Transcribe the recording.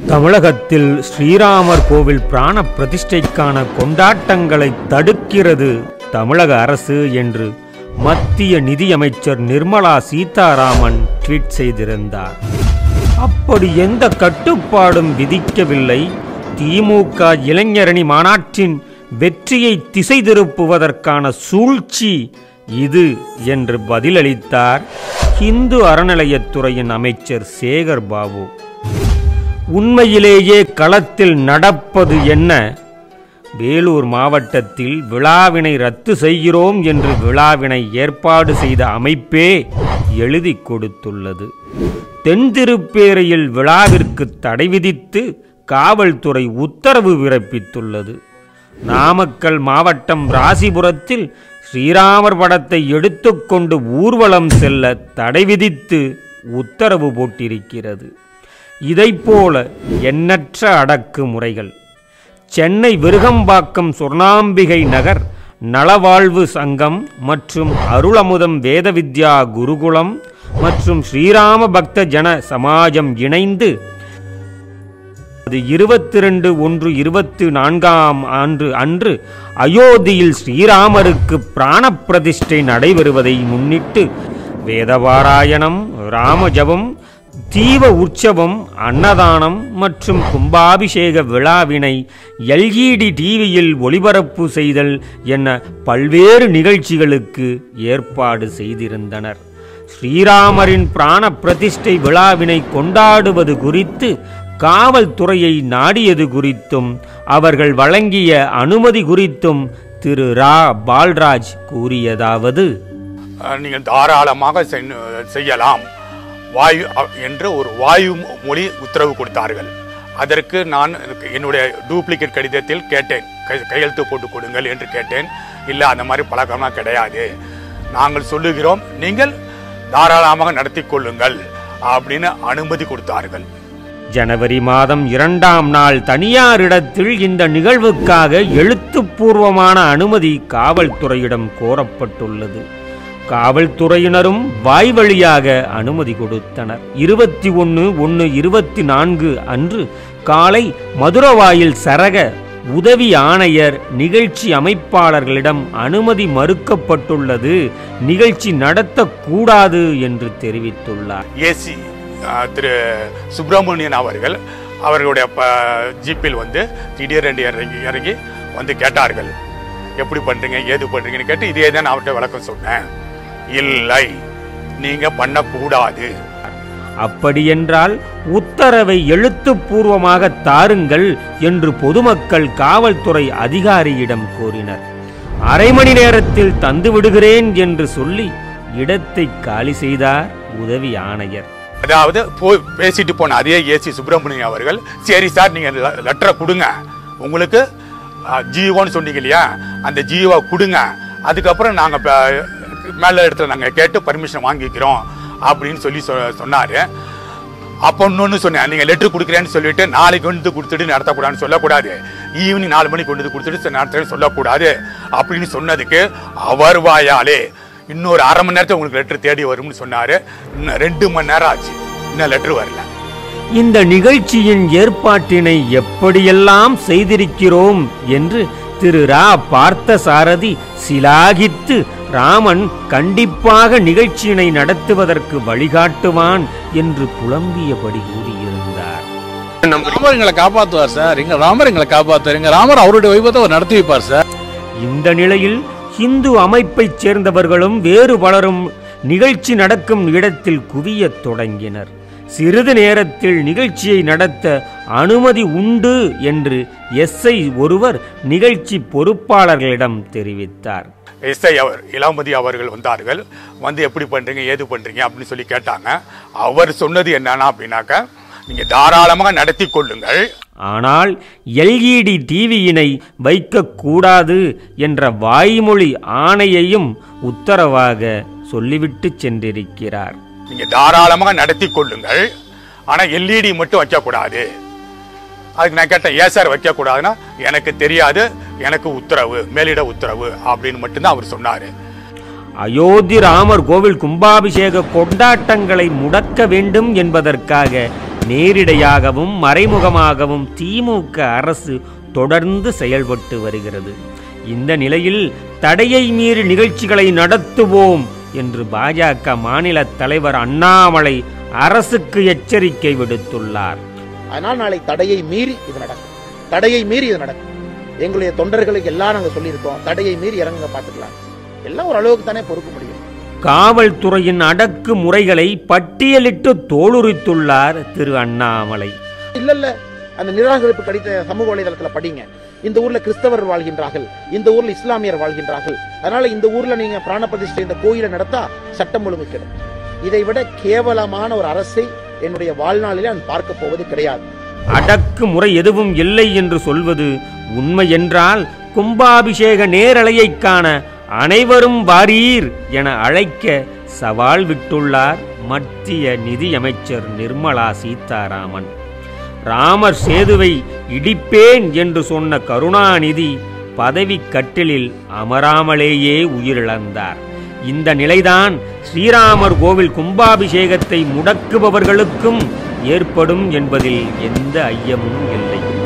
தமிழகத்தில் ஸ்ரீராமர் கோவில் பிராண பிரதிஷ்டைக்கான கொண்டாட்டங்களை தடுக்கிறது தமிழக அரசு என்று மத்திய நிதியமைச்சர் நிர்மலா சீதாராமன் ட்வீட் செய்திருந்தார். அப்படி எந்த கட்டுப்பாடும் விதிக்கவில்லை. திமுக இளைஞரணி மாநாட்டின் வெற்றியை திசை திருப்புவதற்கான சூழ்ச்சி இது என்று பதிலளித்தார் இந்து அறநிலையத்துறையின் அமைச்சர் சேகர் பாபு. உண்மையிலேயே களத்தில் நடப்பது என்ன? வேலூர் மாவட்டத்தில் விழாவினை ரத்து செய்கிறோம் என்று விழாவினை ஏற்பாடு செய்த அமைப்பே எழுதி கொடுத்துள்ளது. தென்திருப்பேரையில் விழாவிற்கு தடை விதித்து காவல்துறை உத்தரவு பிறப்பித்துள்ளது. நாமக்கல் மாவட்டம் ராசிபுரத்தில் ஸ்ரீராமர் படத்தை எடுத்துக்கொண்டு ஊர்வலம் செல்ல தடை விதித்து உத்தரவு போட்டிருக்கிறது. இதைப்போல எண்ணற்ற அடக்குமுறைகள். சென்னை விருகம்பாக்கம் சொர்ணாம்பிகை நகர் நலவாழ்வு சங்கம் மற்றும் அருளமுதம் வேதவித்யா குருகுலம் மற்றும் ஸ்ரீராம பக்த ஜன சமாஜம் இணைந்து 22/1/24 அன்று அயோத்தியில் ஸ்ரீராமருக்கு பிராண பிரதிஷ்டை நடைபெறுவதை முன்னிட்டு வேதபாராயணம், ராமஜபம், தீப உற்சவம், அன்னதானம் மற்றும் கும்பாபிஷேக விழாவினை LED டிவியில் ஒளிபரப்பு செய்தல் என பல்வேறு நிகழ்ச்சிகளுக்கு ஏற்பாடு செய்திருந்தனர். ஸ்ரீராமரின் பிராண பிரதிஷ்டை விழாவினை கொண்டாடுவது குறித்து காவல்துறையை நாடியது குறித்தும் அவர்கள் வழங்கிய அனுமதி குறித்தும் திரு ரா பால்ராஜ் கூறியதாவது: நீங்கள் தாராளமாக செய்யலாம் வாயு என்று ஒரு வாயு மொழி உத்தரவு கொடுத்தார்கள். அதற்கு நான் என்னுடைய டூப்ளிகேட் கடிதத்தில் கேட்டேன், கையெழுத்து போட்டு கொடுங்கள் என்று கேட்டேன். இல்லை, அந்த மாதிரி பழக்கமாக கிடையாது, நாங்கள் சொல்லுகிறோம், நீங்கள் தாராளமாக நடத்தி கொள்ளுங்கள் அப்படின்னு அனுமதி கொடுத்தார்கள். ஜனவரி மாதம் 2ஆம் நாள் தனியாரிடத்தில் இந்த நிகழ்வுக்காக எழுத்துப்பூர்வமான அனுமதி காவல்துறையிடம் கோரப்பட்டுள்ளது. காவல்துறையினரும் வாய்வழியாக அனுமதி கொடுத்தனர். 21/1/24 அன்று காலை மதுரவாயில் சரக உதவி ஆணையர் நிகழ்ச்சி அமைப்பாளர்களிடம் அனுமதி மறுக்கப்பட்டுள்ளது, நிகழ்ச்சி நடத்தக்கூடாது என்று தெரிவித்துள்ளார். ஏசி திரு சுப்பிரமணியன் அவர்கள் அவர்களுடைய ஜீப்பில் வந்து திடீரென்று இறங்கி வந்து கேட்டார்கள், எப்படி பண்றீங்க, ஏது பண்றீங்கன்னு கேட்டு இதே தான் அவர்கிட்ட விளக்கம் சொன்னேன். இல்லை, நீங்க பண்ணக்கூடாது. அப்படியென்றால் உத்தரவை எழுத்துப்பூர்வமாக தாருங்கள் என்று பொதுமக்கள் காவல்துறை அதிகாரியிடம் கோரினர். அரை மணி நேரத்தில் தந்து விடுகிறேன் என்று சொல்லி இடத்தை காலி செய்தார் உதவி ஆணையர். அதாவது பேசிட்டு போன அதே ஏசி சுப்பிரமணியன் அவர்கள், சரி சார், நீங்க லெட்டரை கொடுங்க, உங்களுக்கு ஜியோன்னு சொன்னீங்க இல்லையா, அந்த ஜியோவை கொடுங்க, அதுக்கப்புறம் நாங்க மேல இடத்துல நாங்க கேட்டு பர்மிஷன் வாங்கிக்கிறோம் அப்படின்னு சொல்லி சொன்னாரு. அப்போ இன்னொன்னு சொன்னேன், நீங்க லெட்டர் கொடுக்குறேன்னு சொல்லிட்டு நாளைக்கு கொண்டு கொடுத்துட்டு நடத்தக்கூடாதுன்னு சொல்லக்கூடாது, ஈவினிங் 4 மணிக்கு கொண்டு கொடுத்துட்டு நடத்துறேன்னு சொல்லக்கூடாது அப்படின்னு சொன்னதுக்கு அவர் வாயாலே இன்னொரு அரை மணி நேரத்தில் உங்களுக்கு லெட்டர் தேடி வரும்னு சொன்னாரு. இன்னும் 2 மணி நேரம் ஆச்சு, இன்னும் லெட்டர் வரல. இந்த நிகழ்ச்சியின் ஏற்பாட்டினை எப்படியெல்லாம் செய்திருக்கிறோம் என்று திரு ரா பார்த்தசாரதி சிலாகித்து, ராமன் கண்டிப்பாக நிகழ்ச்சியினை நடத்துவதற்கு வழிகாட்டுவான் என்று புலம்பியபடி கூறியிருந்தார். ராமர் எங்களை காப்பாற்றுவார் சார், எங்க ராமர் எங்களை காப்பாற்றுவார், எங்க ராமர் அவருடைய வைபவத்தை நடத்தி வைப்பார் சார். இந்த நிலையில் இந்து அமைப்பைச் சேர்ந்தவர்களும் வேறு பலரும் நிகழ்ச்சி நடக்கும் இடத்தில் குவியத் தொடங்கினர். சிறிது நேரத்தில் நிகழ்ச்சியை நடத்த அனுமதி உண்டு என்று எஸ்ஐ ஒருவர் நிகழ்ச்சி பொறுப்பாளர்களிடம் தெரிவித்தார். எஸ்ஐ இளமதி அவர்கள் வந்தார்கள். வந்து எப்படி பண்றீங்க, ஏது பண்றீங்க அப்படின்னு சொல்லி கேட்டாங்க. அவர் சொன்னது என்னன்னா அப்படின்னாக்க, நீங்க தாராளமாக நடத்தி கொள்ளுங்கள், ஆனால் LED டிவியினை வைக்கக்கூடாது என்ற வாய்மொழி ஆணையையும் உத்தரவாக சொல்லிவிட்டு சென்றிருக்கிறார். நீங்க தாராளமாக நடத்தி கொள்ளுங்கள், ஆனா LED மட்டும் வைக்கக்கூடாது. அதுக்கு நான் கேட்டேன், ஏன் சார் வைக்கக்கூடாதுன்னா, எனக்கு தெரியாது, எனக்கு உத்தரவு, மேலிட உத்தரவு அப்படின்னு மட்டும்தான் அவர் சொன்னாரு. அயோத்தி ராமர் கோவில் கும்பாபிஷேக கொண்டாட்டங்களை முடக்க வேண்டும் என்பதற்காக நேரிடையாகவும் மறைமுகமாகவும் திமுக அரசு தொடர்ந்து செயல்பட்டு வருகிறது. இந்த நிலையில் தடையை மீறி நிகழ்ச்சிகளை நடத்துவோம் என்று பாஜக மாநில தலைவர் அண்ணாமலை அரசுக்கு எச்சரிக்கை விடுத்துள்ளார். அதனால் நாளை தடையை மீறி இது நடக்கும். தடையை மீறி இது நடக்கும். எங்களுடைய தொண்டர்களுக்கு எல்லாம் நாங்கள் சொல்லியிருக்கோம், தடையை மீறி இறங்க பார்த்துக்கலாம். எல்லாம் ஒரு அளவுக்கு தானே பொறுக்க முடியும். காவல்துறையின் அடக்கு முறைகளை பட்டியலிட்டு தோலுரித்துள்ளார் திரு அண்ணாமலை. இல்ல அந்த நிராகரிப்பு கடித சமூக வலைதளத்தில் படிங்க. இந்த ஊர்ல கிறிஸ்தவர் வாழ்கின்றார்கள், இந்த ஊர்ல இஸ்லாமியர் வாழ்கின்றார்கள், அதனால இந்த ஊர்ல நீங்க பிராண பிரதிஷ்டை இந்த கோயிலை நடத்தா சட்டம் ஒழுங்கு கெடும். இதை விட கேவலமான ஒரு அரசை என்னுடைய வாழ்நாளிலே நான் பார்க்க போவது கிடையாது. அடக்கு முறை எதுவும் இல்லை என்று சொல்வது உண்மை என்றால் கும்பாபிஷேக நேரலையை காண அனைவரும் வாரீர் என அழைக்க சவால் விட்டுள்ளார் மத்திய நிதியமைச்சர் நிர்மலா சீதாராமன். ராமர் சேதுவை இடிப்பேன் என்று சொன்ன கருணாநிதி பதவி கட்டிலில் அமராமலேயே உயிரிழந்தார். இந்த நிலைதான் ஸ்ரீராமர் கோவில் கும்பாபிஷேகத்தை முடக்குபவர்களுக்கும் ஏற்படும் என்பதில் எந்த ஐயமும் இல்லை.